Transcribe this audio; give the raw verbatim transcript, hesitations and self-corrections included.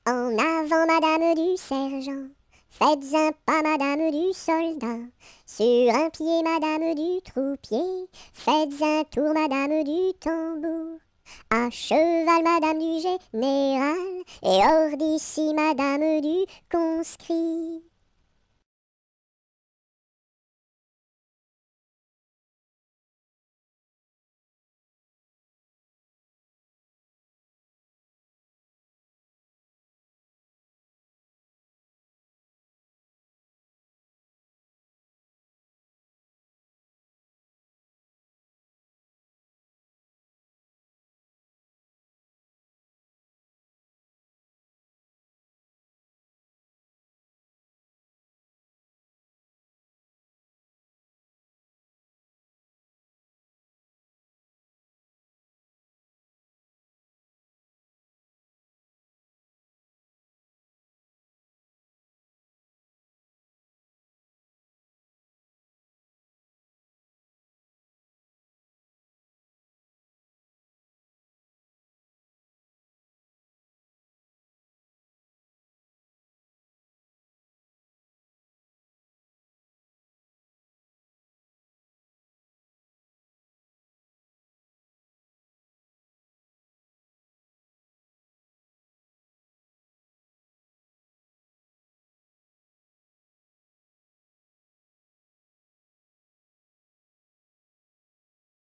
En avant, madame du sergent, faites un pas, madame du soldat. Sur un pied, madame du troupier, faites un tour, madame du tambour. À cheval, madame du général, et hors d'ici, madame du conscrit.